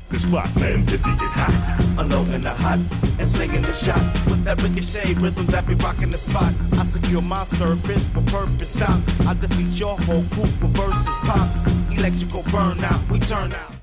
the spot, man, 50 get hot. Unloading the hot and slinging the shot with that ricochet rhythm that be rocking the spot. I secure my service for purpose stop. I defeat your whole group with verses pop. Electrical burnout, we turn out.